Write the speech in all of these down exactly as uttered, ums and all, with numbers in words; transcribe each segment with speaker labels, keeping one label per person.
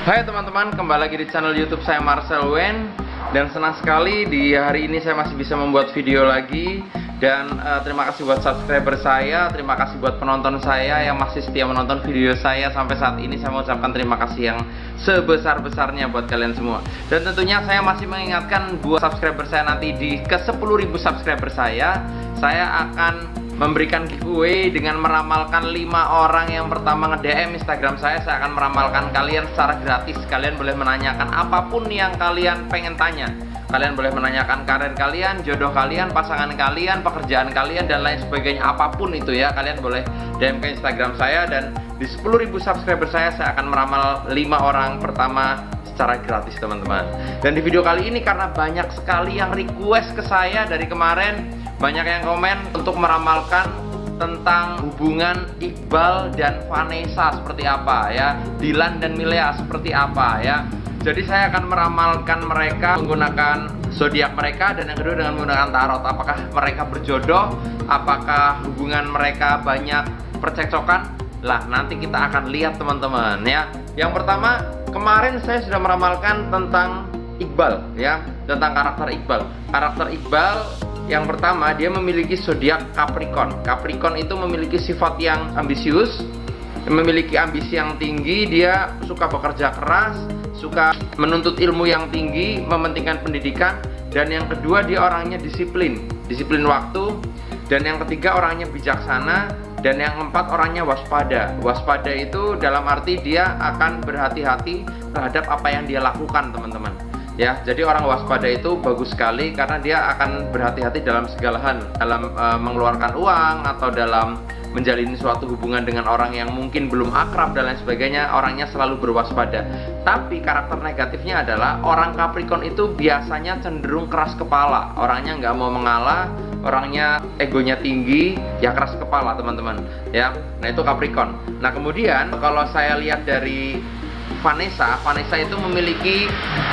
Speaker 1: Hai teman-teman, kembali lagi di channel YouTube saya Marcel Wen. Dan senang sekali di hari ini saya masih bisa membuat video lagi. Dan uh, terima kasih buat subscriber saya, terima kasih buat penonton saya yang masih setia menonton video saya sampai saat ini. Saya mau ucapkan terima kasih yang sebesar-besarnya buat kalian semua. Dan tentunya saya masih mengingatkan buat subscriber saya nanti di ke sepuluh ribu subscriber saya, saya akan memberikan giveaway dengan meramalkan lima orang yang pertama nge-D M Instagram saya. Saya akan meramalkan kalian secara gratis. Kalian boleh menanyakan apapun yang kalian pengen tanya. Kalian boleh menanyakan karir kalian, jodoh kalian, pasangan kalian, pekerjaan kalian, dan lain sebagainya. Apapun itu ya, kalian boleh D M ke Instagram saya. Dan di sepuluh ribu subscriber saya, saya akan meramal lima orang pertama secara gratis teman-teman. Dan di video kali ini karena banyak sekali yang request ke saya dari kemarin, banyak yang komen untuk meramalkan tentang hubungan Iqbal dan Vanessa seperti apa ya, Dilan dan Milea seperti apa ya. Jadi saya akan meramalkan mereka menggunakan zodiak mereka, dan yang kedua dengan menggunakan tarot. Apakah mereka berjodoh? Apakah hubungan mereka banyak percekcokan? Lah nanti kita akan lihat teman-teman ya. Yang pertama, kemarin saya sudah meramalkan tentang Iqbal ya, tentang karakter Iqbal. Karakter Iqbal yang pertama, dia memiliki zodiak Capricorn. Capricorn itu memiliki sifat yang ambisius, memiliki ambisi yang tinggi, dia suka bekerja keras, suka menuntut ilmu yang tinggi, mementingkan pendidikan. Dan yang kedua, dia orangnya disiplin, disiplin waktu. Dan yang ketiga, orangnya bijaksana. Dan yang keempat, orangnya waspada. Waspada itu dalam arti dia akan berhati-hati terhadap apa yang dia lakukan teman-teman ya. Jadi orang waspada itu bagus sekali karena dia akan berhati-hati dalam segala hal, dalam e, mengeluarkan uang atau dalam menjalin suatu hubungan dengan orang yang mungkin belum akrab dan lain sebagainya. Orangnya selalu berwaspada. Tapi karakter negatifnya adalah orang Capricorn itu biasanya cenderung keras kepala. Orangnya nggak mau mengalah, orangnya egonya tinggi, ya keras kepala teman-teman ya. Nah itu Capricorn. Nah kemudian kalau saya lihat dari Vanessa, Vanessa itu memiliki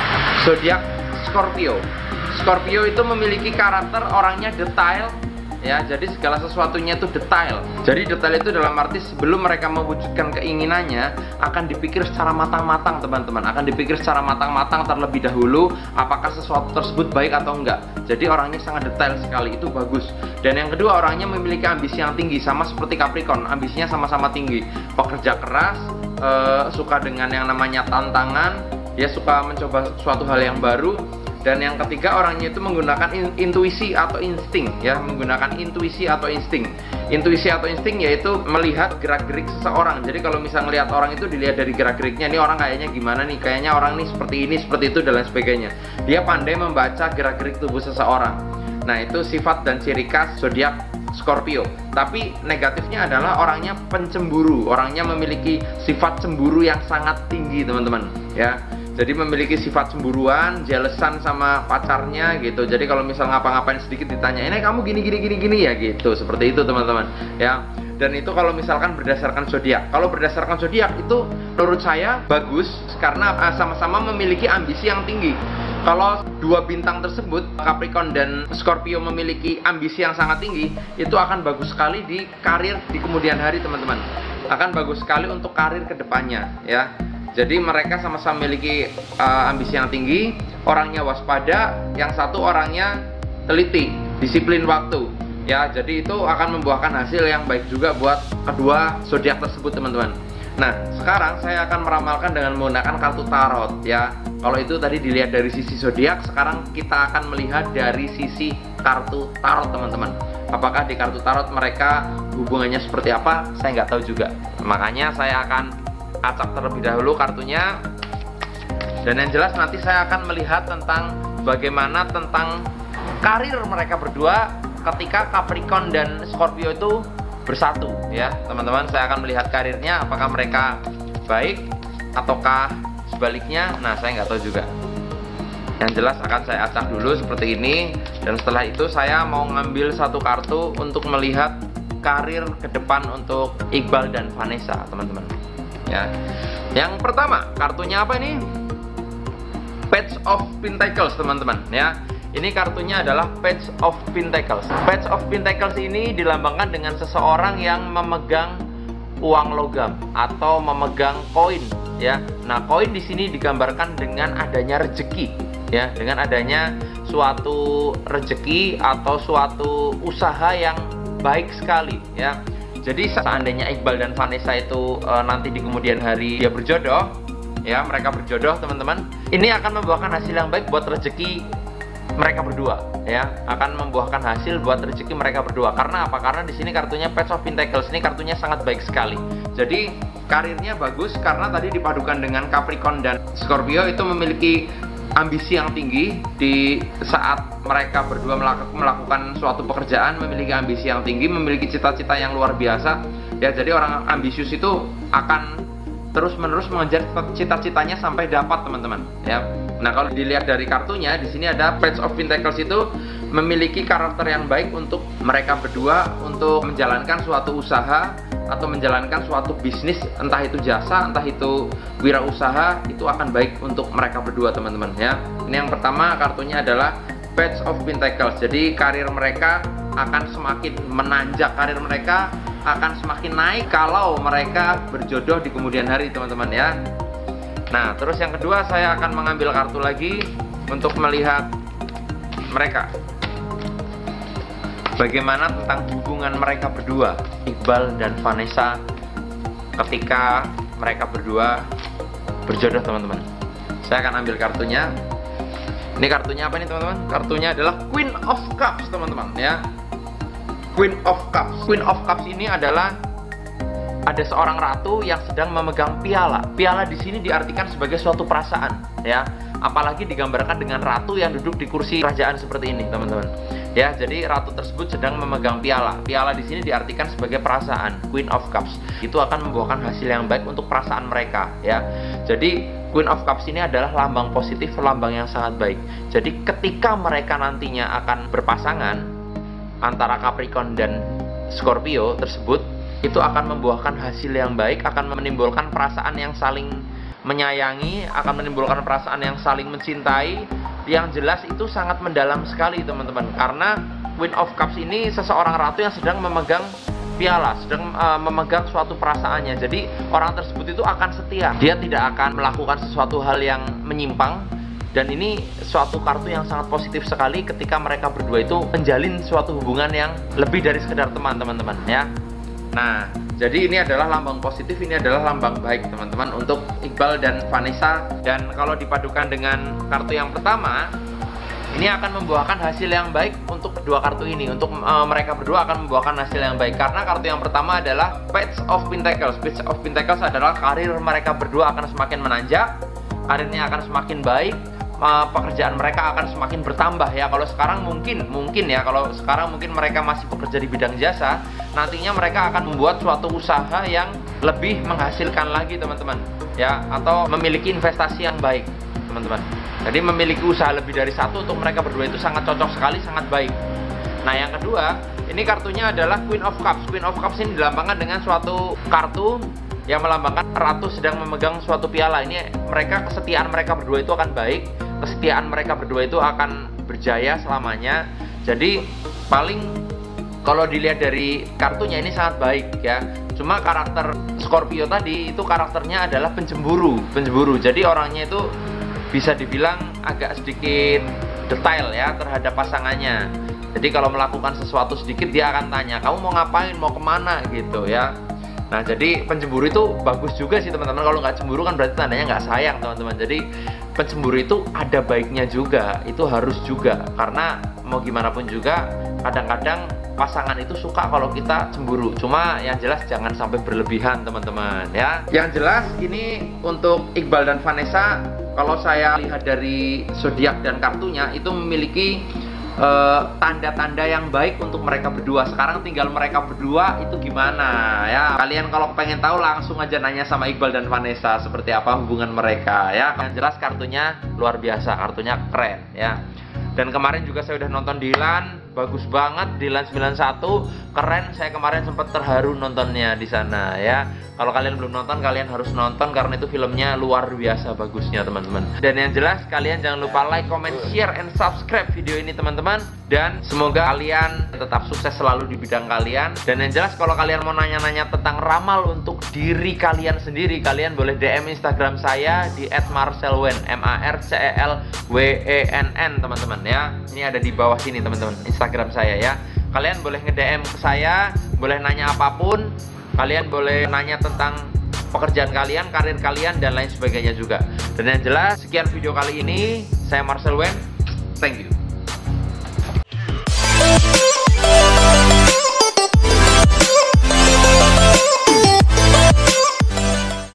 Speaker 1: zodiak Scorpio. Scorpio itu memiliki karakter orangnya detail ya, jadi segala sesuatunya itu detail. Jadi detail itu dalam arti sebelum mereka mewujudkan keinginannya akan dipikir secara matang-matang teman-teman, akan dipikir secara matang-matang terlebih dahulu apakah sesuatu tersebut baik atau enggak. Jadi orangnya sangat detail sekali, itu bagus. Dan yang kedua, orangnya memiliki ambisi yang tinggi, sama seperti Capricorn, ambisinya sama-sama tinggi. Pekerja keras, eh, suka dengan yang namanya tantangan, dia suka mencoba suatu hal yang baru. Dan yang ketiga, orangnya itu menggunakan intuisi atau insting ya, menggunakan intuisi atau insting. Intuisi atau insting yaitu melihat gerak-gerik seseorang. Jadi kalau misal melihat orang itu dilihat dari gerak-geriknya, ini orang kayaknya gimana nih, kayaknya orang nih seperti ini, seperti itu dan lain sebagainya. Dia pandai membaca gerak-gerik tubuh seseorang. Nah itu sifat dan ciri khas zodiak Scorpio. Tapi negatifnya adalah orangnya pencemburu, orangnya memiliki sifat cemburu yang sangat tinggi teman-teman ya. Jadi memiliki sifat cemburuan, jealousan sama pacarnya gitu. Jadi kalau misal ngapa-ngapain sedikit ditanya, ini kamu gini gini gini gini ya gitu. Seperti itu teman-teman ya. Dan itu kalau misalkan berdasarkan zodiak. Kalau berdasarkan zodiak itu menurut saya bagus karena sama-sama memiliki ambisi yang tinggi. Kalau dua bintang tersebut, Capricorn dan Scorpio, memiliki ambisi yang sangat tinggi, itu akan bagus sekali di karir di kemudian hari teman-teman. Akan bagus sekali untuk karir kedepannya ya. Jadi mereka sama-sama memiliki uh, ambisi yang tinggi, orangnya waspada, yang satu orangnya teliti, disiplin waktu. Ya, jadi itu akan membuahkan hasil yang baik juga buat kedua zodiak tersebut, teman-teman. Nah, sekarang saya akan meramalkan dengan menggunakan kartu tarot ya. Kalau itu tadi dilihat dari sisi zodiak, sekarang kita akan melihat dari sisi kartu tarot, teman-teman. Apakah di kartu tarot mereka hubungannya seperti apa? Saya nggak tahu juga. Makanya saya akan acak terlebih dahulu kartunya. Dan yang jelas nanti saya akan melihat tentang bagaimana tentang karir mereka berdua ketika Capricorn dan Scorpio itu bersatu ya teman-teman. Saya akan melihat karirnya, apakah mereka baik ataukah sebaliknya. Nah saya nggak tahu juga. Yang jelas akan saya acak dulu seperti ini. Dan setelah itu saya mau ngambil satu kartu untuk melihat karir ke depan untuk Iqbal dan Vanessa teman-teman ya. Yang pertama, kartunya apa ini? Page of Pentacles teman-teman ya. Ini kartunya adalah Page of Pentacles. Page of Pentacles ini dilambangkan dengan seseorang yang memegang uang logam atau memegang koin ya. Nah, koin di sini digambarkan dengan adanya rezeki, ya, dengan adanya suatu rezeki atau suatu usaha yang baik sekali, ya. Jadi seandainya Iqbal dan Vanessa itu e, nanti di kemudian hari dia berjodoh, ya, mereka berjodoh teman-teman, ini akan membuahkan hasil yang baik buat rezeki mereka berdua, ya, akan membuahkan hasil buat rezeki mereka berdua. Karena apa? Karena di sini kartunya Page of Pentacles, ini kartunya sangat baik sekali. Jadi karirnya bagus karena tadi dipadukan dengan Capricorn dan Scorpio itu memiliki ambisi yang tinggi. Di saat mereka berdua melakukan suatu pekerjaan, memiliki ambisi yang tinggi, memiliki cita-cita yang luar biasa, ya. Jadi orang ambisius itu akan terus-menerus mengejar cita-citanya sampai dapat, teman-teman, ya. Nah, kalau dilihat dari kartunya di sini ada Page of Pentacles itu memiliki karakter yang baik untuk mereka berdua untuk menjalankan suatu usaha atau menjalankan suatu bisnis, entah itu jasa, entah itu wirausaha, itu akan baik untuk mereka berdua, teman-teman, ya. Ini yang pertama, kartunya adalah Page of Pentacles. Jadi karir mereka akan semakin menanjak, karir mereka akan semakin naik kalau mereka berjodoh di kemudian hari, teman-teman, ya. Nah, terus yang kedua saya akan mengambil kartu lagi untuk melihat mereka, bagaimana tentang hubungan mereka berdua, Iqbal dan Vanessa, ketika mereka berdua berjodoh, teman-teman. Saya akan ambil kartunya. Ini kartunya apa nih, teman-teman? Kartunya adalah Queen of Cups, teman-teman, ya. Queen of Cups. Queen of Cups ini adalah ada seorang ratu yang sedang memegang piala. Piala di sini diartikan sebagai suatu perasaan, ya. Apalagi digambarkan dengan ratu yang duduk di kursi kerajaan seperti ini, teman-teman. Ya, jadi ratu tersebut sedang memegang piala. Piala di sini diartikan sebagai perasaan, Queen of Cups. Itu akan membuahkan hasil yang baik untuk perasaan mereka, ya. Jadi Queen of Cups ini adalah lambang positif, lambang yang sangat baik. Jadi ketika mereka nantinya akan berpasangan antara Capricorn dan Scorpio tersebut, itu akan membuahkan hasil yang baik, akan menimbulkan perasaan yang saling menyayangi, akan menimbulkan perasaan yang saling mencintai. Yang jelas itu sangat mendalam sekali, teman-teman, karena Queen of Cups ini seseorang ratu yang sedang memegang piala, sedang uh, memegang suatu perasaannya. Jadi orang tersebut itu akan setia, dia tidak akan melakukan sesuatu hal yang menyimpang. Dan ini suatu kartu yang sangat positif sekali ketika mereka berdua itu menjalin suatu hubungan yang lebih dari sekedar teman, teman-teman, ya. Nah, jadi ini adalah lambang positif, ini adalah lambang baik, teman-teman, untuk Iqbal dan Vanessa. Dan kalau dipadukan dengan kartu yang pertama, ini akan membuahkan hasil yang baik untuk kedua kartu ini. Untuk uh, mereka berdua akan membuahkan hasil yang baik, karena kartu yang pertama adalah Page of Pentacles. Page of Pentacles adalah karir mereka berdua akan semakin menanjak, karirnya akan semakin baik, Uh, pekerjaan mereka akan semakin bertambah, ya. Kalau sekarang mungkin mungkin ya kalau sekarang mungkin mereka masih bekerja di bidang jasa, nantinya mereka akan membuat suatu usaha yang lebih menghasilkan lagi, teman-teman, ya, atau memiliki investasi yang baik, teman-teman. Jadi memiliki usaha lebih dari satu untuk mereka berdua itu sangat cocok sekali, sangat baik. Nah, yang kedua, ini kartunya adalah Queen of Cups. Queen of Cups ini dilambangkan dengan suatu kartu yang melambangkan ratu sedang memegang suatu piala. Ini mereka, kesetiaan mereka berdua itu akan baik, kesetiaan mereka berdua itu akan berjaya selamanya. Jadi paling kalau dilihat dari kartunya ini sangat baik, ya. Cuma karakter Scorpio tadi itu karakternya adalah pencemburu, pencemburu. Jadi orangnya itu bisa dibilang agak sedikit detail, ya, terhadap pasangannya. Jadi kalau melakukan sesuatu sedikit dia akan tanya, kamu mau ngapain, mau kemana, gitu, ya. Nah, jadi pencemburu itu bagus juga sih, teman-teman. Kalau nggak cemburu kan berarti tandanya nggak sayang, teman-teman. Jadi pencemburu itu ada baiknya juga, itu harus juga. Karena mau gimana pun juga, kadang-kadang pasangan itu suka kalau kita cemburu. Cuma yang jelas jangan sampai berlebihan, teman-teman, ya. Yang jelas ini untuk Iqbal dan Vanessa, kalau saya lihat dari zodiak dan kartunya itu memiliki tanda-tanda uh, yang baik untuk mereka berdua. Sekarang tinggal mereka berdua itu gimana, ya. Kalian kalau pengen tahu langsung aja nanya sama Iqbal dan Vanessa seperti apa hubungan mereka, ya. Yang jelas kartunya luar biasa, kartunya keren, ya. Dan kemarin juga saya udah nonton Dilan, bagus banget di Line sembilan satu, keren. Saya kemarin sempat terharu nontonnya di sana ya. Kalau kalian belum nonton, kalian harus nonton karena itu filmnya luar biasa bagusnya teman-teman. Dan yang jelas kalian jangan lupa like, comment, share, and subscribe video ini teman-teman. Dan semoga kalian tetap sukses selalu di bidang kalian. Dan yang jelas kalau kalian mau nanya-nanya tentang ramal untuk diri kalian sendiri, kalian boleh D M Instagram saya di et marcelwen, M A R C E L W E N N teman-teman ya. Ini ada di bawah sini teman-teman, Instagram saya ya. Kalian boleh nge-D M ke saya, boleh nanya apapun. Kalian boleh nanya tentang pekerjaan kalian, karir kalian, dan lain sebagainya juga. Dan yang jelas, sekian video kali ini. Saya Marcel Wen. Thank you.